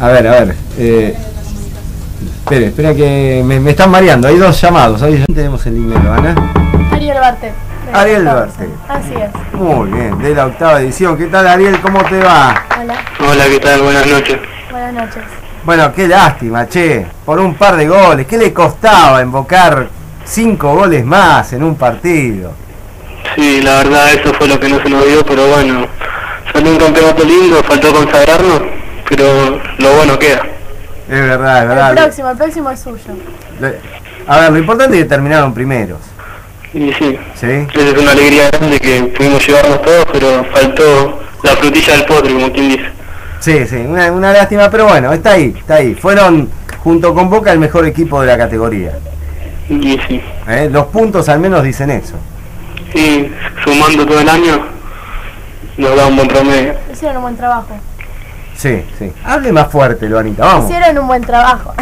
A ver. Espera que me están mareando. Hay dos llamados. Ahí tenemos el email, Ana. Ariel Barte. Ariel Barte. Así es. Muy bien, de la 8ª edición. ¿Qué tal, Ariel? ¿Cómo te va? Hola. Hola, ¿qué tal? Buenas noches. Buenas noches. Bueno, qué lástima, che. Por un par de goles. ¿Qué le costaba invocar 5 goles más en un partido? Sí, la verdad eso fue lo que no se nos dio, pero bueno, salió un campeonato lindo, faltó consagrarnos, pero lo bueno queda. Es verdad. El próximo es suyo. A ver, lo importante es que terminaron primeros. Y sí, ¿Sí? esa es una alegría grande que pudimos llevarnos todos, pero faltó la frutilla del postre, como quien dice. Sí, una lástima, pero bueno, está ahí. Fueron, junto con Boca, el mejor equipo de la categoría. Y sí. Los puntos al menos dicen eso. Y sumando todo el año, nos da un buen promedio. Hicieron un buen trabajo. Sí. Hable más fuerte, Luanita, vamos. Hicieron un buen trabajo.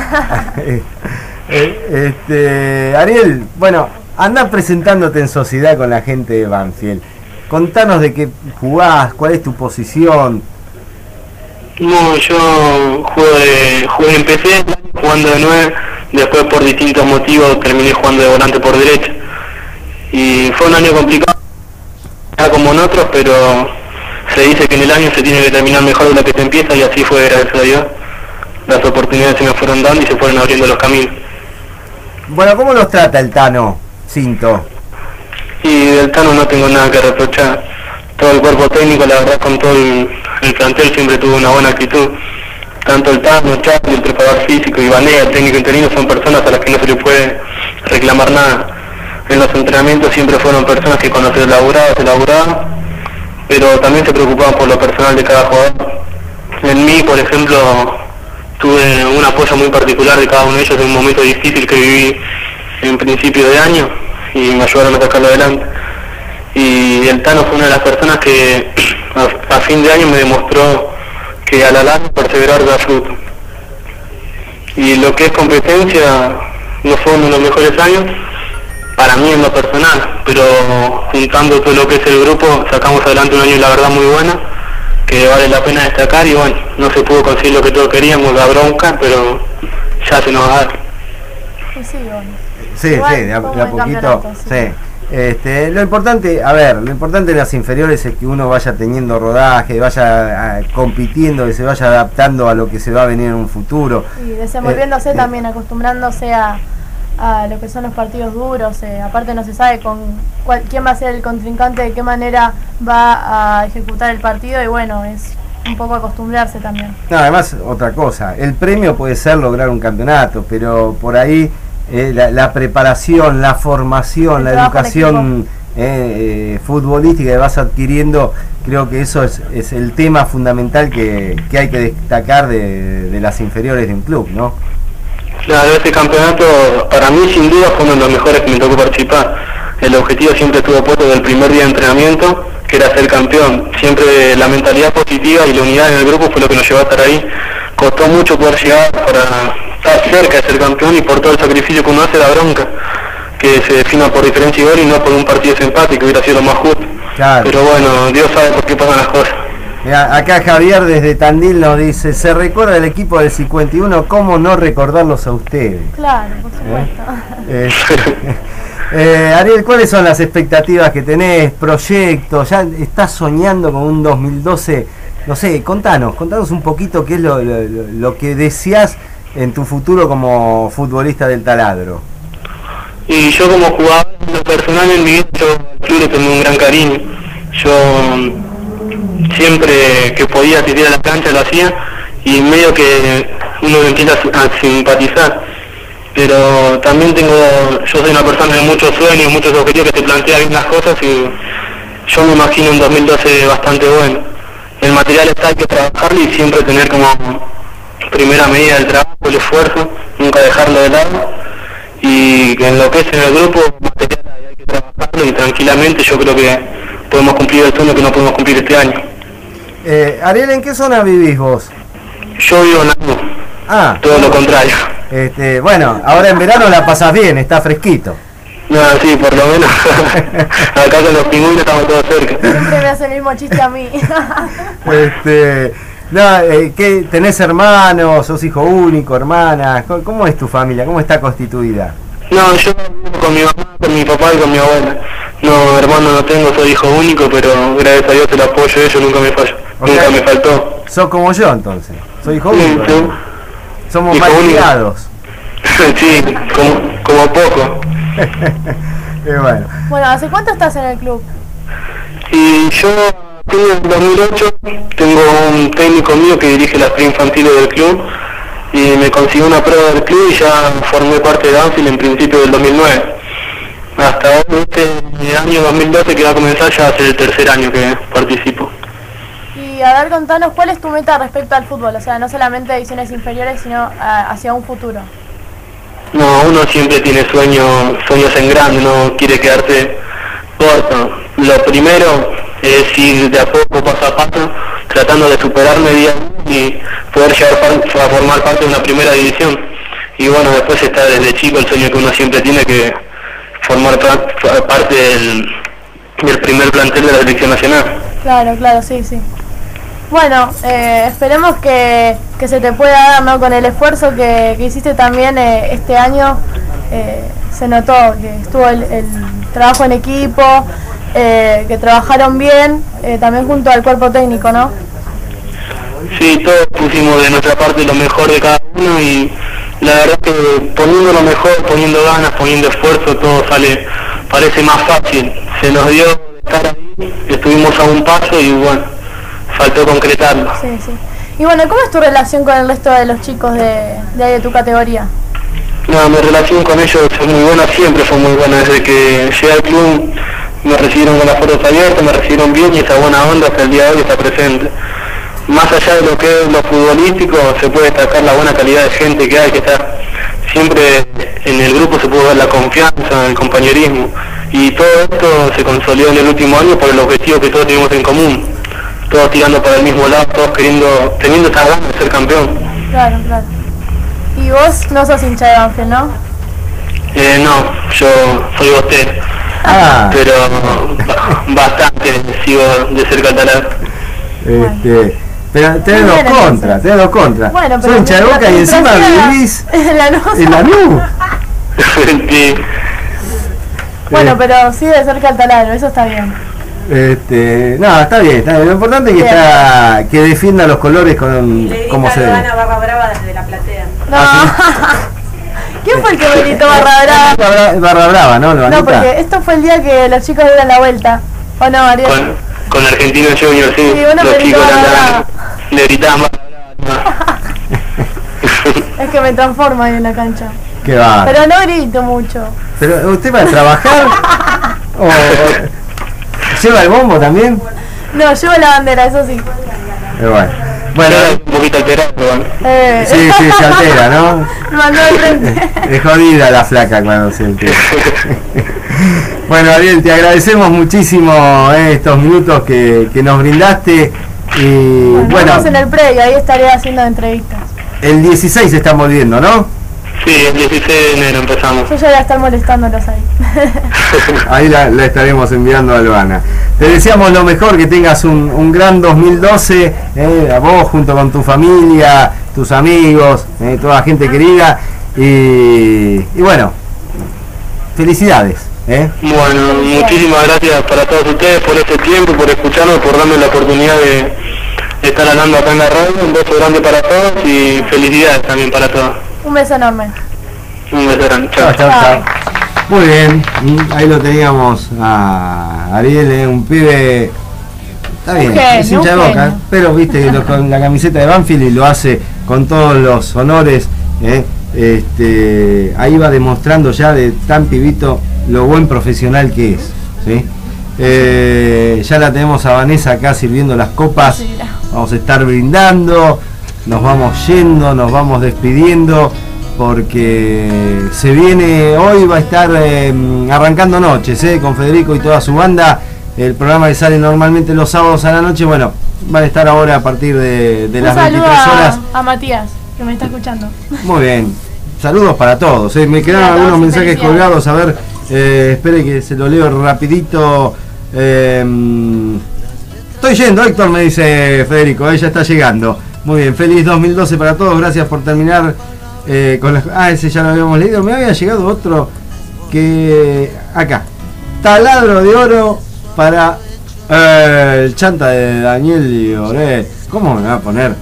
Ariel, bueno, anda presentándote en sociedad con la gente de Banfield. Contanos de qué jugás, cuál es tu posición. No, yo empecé jugando de 9, después por distintos motivos terminé jugando de volante por derecha. Y fue un año complicado, como en otros, pero se dice que en el año se tiene que terminar mejor de lo que se empieza, y así fue, gracias a Dios. Las oportunidades se me fueron dando y se fueron abriendo los caminos. Bueno, ¿cómo los trata el Tano Cinto? Y del Tano no tengo nada que reprochar. Todo el cuerpo técnico, la verdad, con todo el plantel siempre tuvo una buena actitud. Tanto el Tano, Charlie, el preparador físico y Vanega, el técnico interino, son personas a las que no se le puede reclamar nada. En los entrenamientos siempre fueron personas que cuando se laburaban, pero también se preocupaban por lo personal de cada jugador. En mí, por ejemplo, tuve un apoyo muy particular de cada uno de ellos en un momento difícil que viví en principio de año, y me ayudaron a sacarlo adelante. Y el Tano fue una de las personas que a fin de año me demostró que a la larga perseverar da fruto. Y lo que es competencia no fue uno de los mejores años para mí en lo personal, pero juntando todo lo que es el grupo sacamos adelante un año, la verdad, muy bueno, que vale la pena destacar. Y bueno, no se pudo conseguir lo que todos queríamos, la bronca, pero ya se nos va a dar. Sí, de a poquito, sí. Lo importante en las inferiores es que uno vaya teniendo rodaje, vaya compitiendo, que se vaya adaptando a lo que se va a venir en un futuro. Y desenvolviéndose también, acostumbrándose a lo que son los partidos duros. Aparte no se sabe quién va a ser el contrincante, de qué manera va a ejecutar el partido, y bueno, es un poco acostumbrarse también. No, además, otra cosa, el premio puede ser lograr un campeonato, pero por ahí la preparación, la formación, la educación futbolística que vas adquiriendo, creo que eso es el tema fundamental que hay que destacar de las inferiores de un club, ¿no? Claro, este campeonato para mí sin duda fue uno de los mejores que me tocó participar. El objetivo siempre estuvo puesto desde el primer día de entrenamiento, que era ser campeón. Siempre la mentalidad positiva y la unidad en el grupo fue lo que nos llevó a estar ahí. Costó mucho poder llegar para estar cerca de ser campeón, y por todo el sacrificio que uno hace, la bronca, que se defina por diferencia y gol y no por un partido de empate, que hubiera sido lo más justo. Claro. Pero bueno, Dios sabe por qué pasan las cosas. Mirá, acá Javier desde Tandil nos dice: se recuerda el equipo del 51, ¿cómo no recordarlos a ustedes? Claro, por supuesto. Ariel, ¿cuáles son las expectativas que tenés? ¿Proyectos? ¿Ya estás soñando con un 2012? No sé, contanos un poquito qué es lo que deseás en tu futuro como futbolista del Taladro. Y yo como jugador, en lo personal, en mi vida, yo al club le tengo un gran cariño. Yo siempre que podía asistir a la cancha lo hacía, y medio que uno empieza a simpatizar. Pero también yo soy una persona de muchos sueños, muchos objetivos, que se plantea bien las cosas, y yo me imagino un 2012 bastante bueno. El material está, hay que trabajarlo y siempre tener como primera medida el trabajo, el esfuerzo, nunca dejarlo de lado, y en lo que es en el grupo, material hay que trabajarlo, y tranquilamente yo creo que podemos cumplir el sueño que no podemos cumplir este año. Ariel, ¿en qué zona vivís vos? Yo vivo en Lanús. Todo lo contrario. Bueno, ahora en verano la pasás bien, está fresquito. No, sí, por lo menos. Acá con los pingüinos estamos todos cerca. Siempre me hace el mismo chiste a mí. No, ¿qué, ¿tenés hermanos? ¿Sos hijo único, hermana? ¿Cómo es tu familia? ¿Cómo está constituida? No, yo vivo con mi mamá, con mi papá y con mi abuela. No, hermano no tengo, soy hijo único, pero gracias a Dios el apoyo de ellos nunca me falló, nunca me faltó. Sos como yo entonces, soy hijo único. Sí, somos más ligados. Sí, como poco. Bueno. Bueno, ¿hace cuánto estás en el club? Y yo en 2008 tengo un técnico mío que dirige las preinfantiles del club y me consiguió una prueba del club y ya formé parte de Banfield en principio del 2009. Hasta hoy, este año 2012 que va a comenzar, ya hace el tercer año que participo. Y a ver, contanos, ¿cuál es tu meta respecto al fútbol? O sea, no solamente divisiones inferiores, sino hacia un futuro. No, uno siempre tiene sueños en grande, no quiere quedarse corto. Lo primero es ir de a poco, paso a paso, tratando de superarme día a día y poder llegar a formar parte de una primera división. Y bueno, después está desde chico el sueño que uno siempre tiene, que formar parte del primer plantel de la selección nacional. Claro, claro, sí, sí. Bueno, esperemos que se te pueda dar, ¿no? Con el esfuerzo que hiciste también este año, se notó que estuvo el trabajo en equipo, que trabajaron bien, también junto al cuerpo técnico, ¿no? Sí, todos pusimos de nuestra parte lo mejor de cada uno y la verdad que poniendo lo mejor, poniendo ganas, poniendo esfuerzo, todo parece más fácil. Se nos dio estar ahí, estuvimos a un paso y bueno, faltó concretarlo. Sí, sí. Y bueno, ¿cómo es tu relación con el resto de los chicos de tu categoría? No, mi relación con ellos es muy buena, siempre fue muy buena. Desde que llegué al club me recibieron con las puertas abiertas, me recibieron bien y esa buena onda hasta el día de hoy está presente. Más allá de lo que es lo futbolístico, se puede destacar la buena calidad de gente que hay, que está siempre en el grupo, se puede ver la confianza, el compañerismo, y todo esto se consolidó en el último año por el objetivo que todos tenemos en común, todos tirando para el mismo lado, todos teniendo esta ganas de ser campeón. Claro, claro. Y vos no sos hincha de Banfield, ¿no? No, yo soy bostero, pero bastante sigo de cerca al taladro. Pero tenés dos contras, Bueno, pero sos hincha de Boca y encima vivís en la luz. Sí. Bueno, pero sí de cerca al taladro, eso está bien. No, está bien. Lo importante es que defienda los colores como se debe. Barra brava desde la platea. No. ¿Quién fue el que me gritó barra brava? Barra brava, ¿no? No, porque esto fue el día que los chicos dieron la vuelta. ¿O no, Ariel? Con Argentino Junior, sí. Los chicos le gritaban barra brava. Es que me transforma ahí en la cancha. Qué va. Pero no grito mucho. ¿Pero usted va a trabajar? ¿O lleva el bombo también? No, llevo la bandera, eso sí. Bueno, un poquito alterado, bueno. Sí, se altera, ¿no? Me mandó de frente. Es jodida la flaca cuando se altera. Bueno, Ariel, te agradecemos muchísimo estos minutos que nos brindaste. Y bueno, estamos en el predio, ahí estaré haciendo entrevistas. El 16 estamos viendo, ¿no? Sí, el 16 de enero empezamos. Yo ya voy a estar molestándolos ahí. Ahí la estaremos enviando a Albana. Te deseamos lo mejor, que tengas un gran 2012, a vos junto con tu familia, tus amigos, toda la gente querida. Y bueno, felicidades. Bueno, muchísimas gracias para todos ustedes por este tiempo, por escucharnos, por darme la oportunidad de estar hablando acá en la radio. Un beso grande para todos y felicidades también para todos. Un beso enorme. Un beso grande. Chao. Muy bien, ahí lo teníamos a Ariel, un pibe, está bien, es hincha de Boca, pero viste, con la camiseta de Banfield y lo hace con todos los honores, ahí va demostrando ya de tan pibito lo buen profesional que es, ¿sí? Ya la tenemos a Vanessa acá sirviendo las copas, vamos a estar brindando, nos vamos yendo, nos vamos despidiendo, porque se viene, hoy va a estar arrancando noches, con Federico y toda su banda, el programa que sale normalmente los sábados a la noche, bueno, van a estar ahora a partir de las 23 horas. A Matías, que me está escuchando. Muy bien, saludos para todos, me quedaron algunos mensajes colgados, a ver, espere que se lo leo rapidito. Estoy yendo, Héctor, me dice Federico, ella está llegando. Muy bien, feliz 2012 para todos, gracias por terminar con las... ese ya lo habíamos leído, me había llegado otro que... Acá, taladro de oro para el chanta de Daniel Lloret. ¿Cómo me va a poner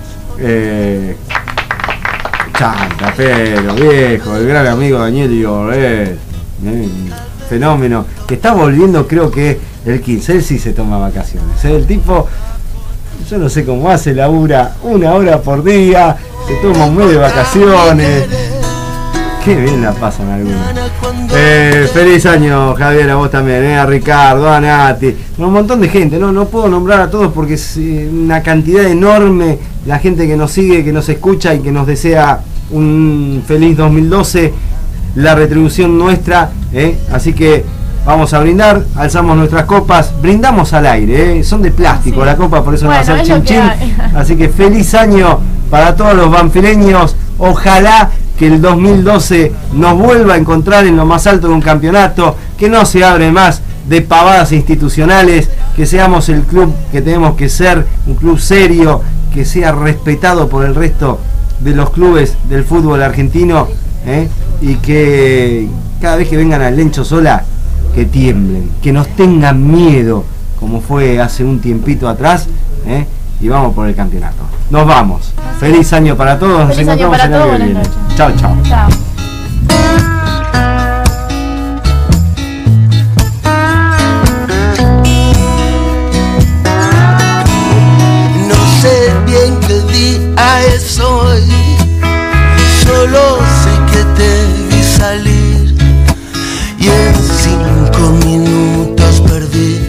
chanta, pero viejo, el gran amigo Daniel Lloret? Fenómeno, que está volviendo creo que el 15, él sí se toma vacaciones, el tipo, yo no sé cómo hace, labura 1 hora por día, se toma un mes de vacaciones, qué bien la pasan algunos. Feliz año, Javier, a vos también, a Ricardo, a Nati, un montón de gente, no puedo nombrar a todos porque es una cantidad enorme la gente que nos sigue, que nos escucha y que nos desea un feliz 2012, la retribución nuestra, así que vamos a brindar, alzamos nuestras copas, brindamos al aire, son de plástico, sí. La copa, por eso bueno, no va a ser chin chin, así que feliz año para todos los banfileños, ojalá que el 2012 nos vuelva a encontrar en lo más alto de un campeonato, que no se abre más de pavadas institucionales, que seamos el club que tenemos que ser, un club serio, que sea respetado por el resto de los clubes del fútbol argentino, y que cada vez que vengan al Lencho Sola, que tiemblen, que nos tengan miedo, como fue hace un tiempito atrás, y vamos por el campeonato. Nos vamos. Feliz año para todos. Nos encontramos en el año que viene. Chao, chao. Chao. No sé bien qué día es hoy, solo sé que te vi salir y en 5 minutos perdí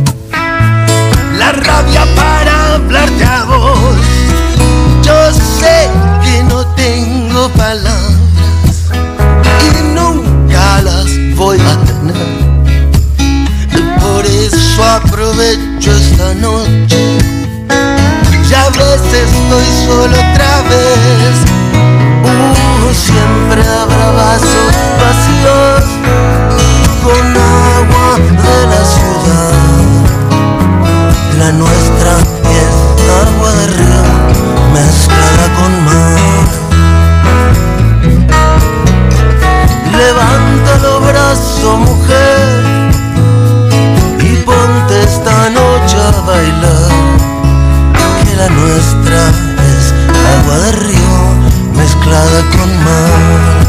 la rabia para hablarte a vos. Yo sé que no tengo palabras y nunca las voy a tener, por eso aprovecho esta noche. Ya a veces estoy solo otra vez, siempre habrá vasos vacíos con agua de la ciudad. La nuestra es agua de río mezclada con mar. Levanta los brazos, mujer, y ponte esta noche a bailar, que la nuestra es agua de río mezclada con mar.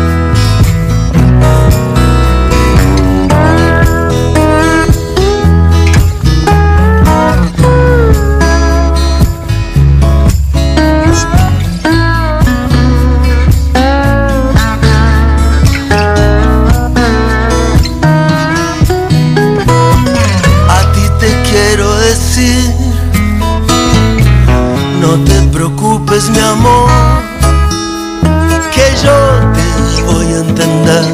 A ti te quiero decir, no te preocupes, mi amor, que yo te voy a entender,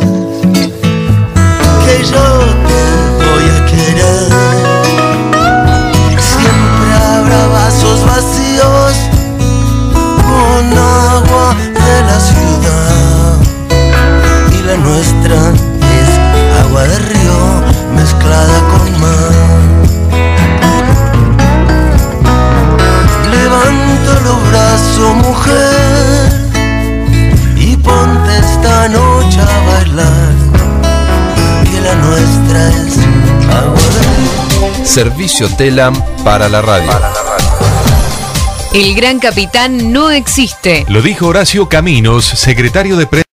que yo te voy a querer. Siempre habrá vasos vacíos con agua de la ciudad, y la nuestra es agua de río mezclada con mar. Levanta los brazos, mujer, y ponte esta noche a bailar, que la nuestra es agua de río. Servicio Telam para la radio. El gran capitán no existe. Lo dijo Horacio Caminos, secretario de prensa.